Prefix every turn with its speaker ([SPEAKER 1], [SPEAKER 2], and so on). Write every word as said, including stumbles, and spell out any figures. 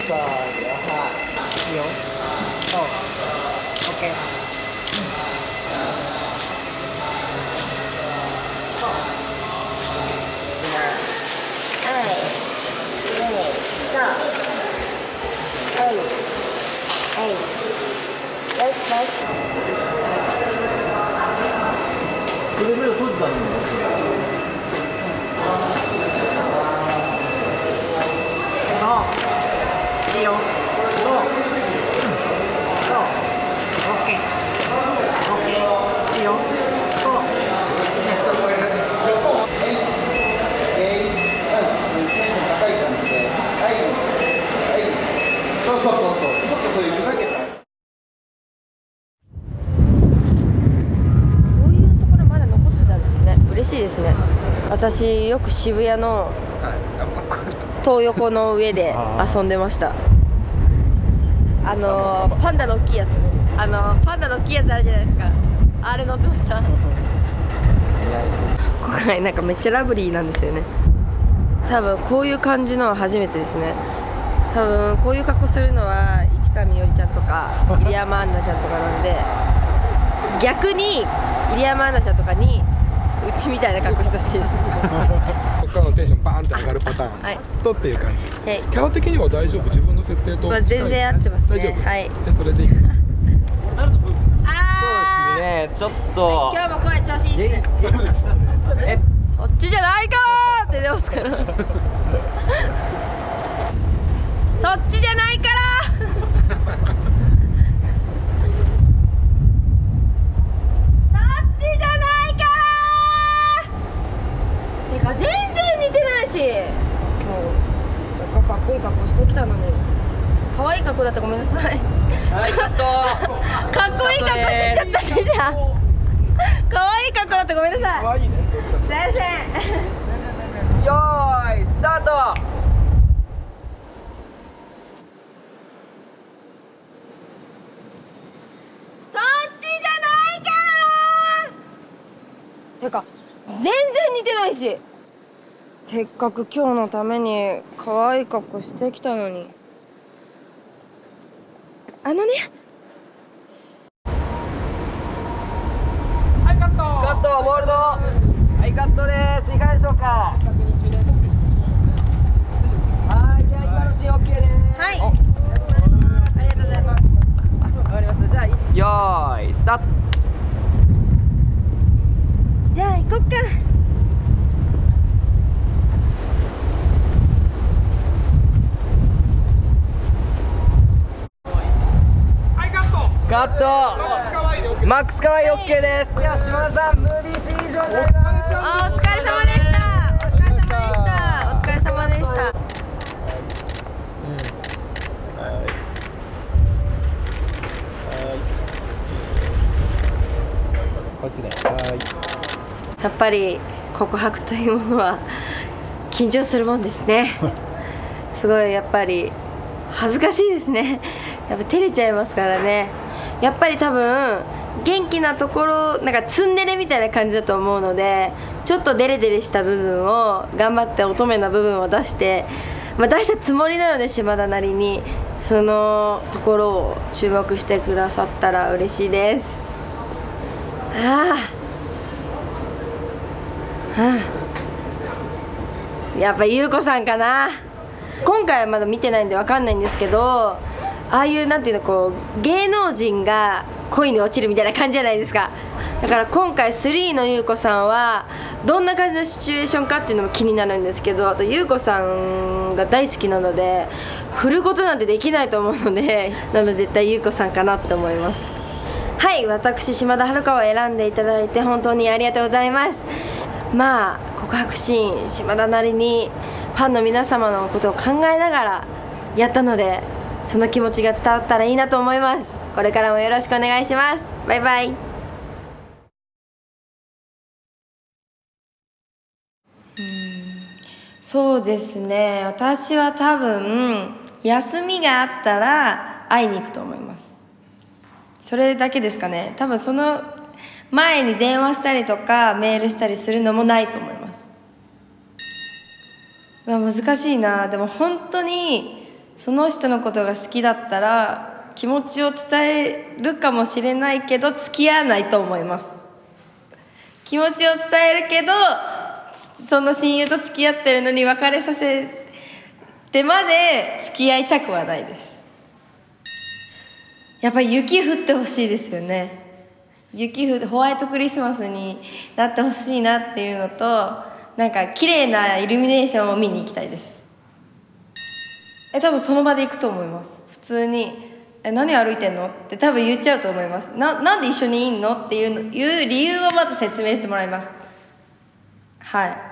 [SPEAKER 1] さあ、いや、はい。いいよ。そう。オッケー。
[SPEAKER 2] それ目を閉じたんだよ。
[SPEAKER 1] そういいよ。そうそう。オッケー。オッケー。いいよ。そう。
[SPEAKER 3] そうそうそうそう。ちょっとそういうふざけた。
[SPEAKER 4] 嬉しいですね。私よく渋谷の東横の上で遊んでました。あのパンダの大きいやつ、あのパンダの大きいやつあるじゃないですか。あれ乗ってました。今回なんかめっちゃラブリーなんですよね。多分こういう感じのは初めてですね。多分こういう格好するのは市川みよりちゃんとか入山アンナちゃんとかなんで、逆に入山アンナちゃんとかにうちみたいな格好してほしいです。
[SPEAKER 5] ここからのテンションバーンって上がるパターン、はい、とっていう感じ。はい、キャラ的には大丈夫、自分の設定と、
[SPEAKER 4] まあ、全然合ってますね。
[SPEAKER 5] 大丈夫。
[SPEAKER 4] はい。
[SPEAKER 5] じゃそれでいいかな。
[SPEAKER 2] そうですね、ちょっと。
[SPEAKER 4] 今日も声調子いいっす。え、そっちじゃないかーって出ますから。そっちじゃないからー。全然似てないし、今日そっかかっこいい格好してきたのに、可愛い格好だったらごめんなさい。はい、ちょっとかっこいい格好してきちゃったしじゃん。可愛い格好だったらごめんなさい。可愛いね。先生。
[SPEAKER 2] よーい、スタート。
[SPEAKER 4] そっちじゃないから。てか全然似てないし。せっかく今日のために可愛い格好してきたのに。あのね。
[SPEAKER 2] はい、カット。カット、ボールド。はい、カットです。いかがでしょうか。はい、じゃあ今のシーン オーケー です。
[SPEAKER 4] はい。ありがとうございます。
[SPEAKER 2] わかりました。じゃあ、よーい、スタート。
[SPEAKER 4] じゃあ行こっか。
[SPEAKER 2] カット。マックス可愛い オーケー です。じゃあ島田さん、ムービーシーン以上になります。
[SPEAKER 4] あ、お疲れ様でした。お疲れ様でした。お疲れ様でした。
[SPEAKER 5] こっちで。はい。
[SPEAKER 4] やっぱり告白というものは緊張するもんですね。すごいやっぱり恥ずかしいですね。やっぱ照れちゃいますからね。やっぱり多分元気なところ、なんかツンデレみたいな感じだと思うので、ちょっとデレデレした部分を頑張って乙女な部分を出して、まあ、出したつもりなので島田なりにそのところを注目してくださったら嬉しいです。ああ、はあ、やっぱ優子さんかな。今回はまだ見てないんで分かんないんですけど、ああいうなんていうの、こう芸能人が恋に落ちるみたいな感じじゃないですか。だから今回スリーの優子さんはどんな感じのシチュエーションかっていうのも気になるんですけど、あと優子さんが大好きなので振ることなんてできないと思うので、なので絶対優子さんかなって思います。はい、私島田遥を選んでいただいて本当にありがとうございます。まあ告白シーン、島田なりにファンの皆様のことを考えながらやったので、その気持ちが伝わったらいいなと思います。これからもよろしくお願いします。バイバイ。そうですね、私は多分休みがあったら会いに行くと思います。それだけですかね。多分その前に電話したりとかメールしたりするのもないと思います。うわ難しいな。でも本当にその人のことが好きだったら気持ちを伝えるかもしれないけど付き合わないと思います。気持ちを伝えるけどその親友と付き合ってるのに別れさせてまで付き合いたくはないです。やっぱり雪降ってほしいですよね。雪降ってホワイトクリスマスになってほしいなっていうのと、なんか綺麗なイルミネーションを見に行きたいです。え多分その場で行くと思います。普通に「え何歩いてんの?」って多分言っちゃうと思います。ななんで一緒にいんのっていうのいう理由をまず説明してもらいます。はい。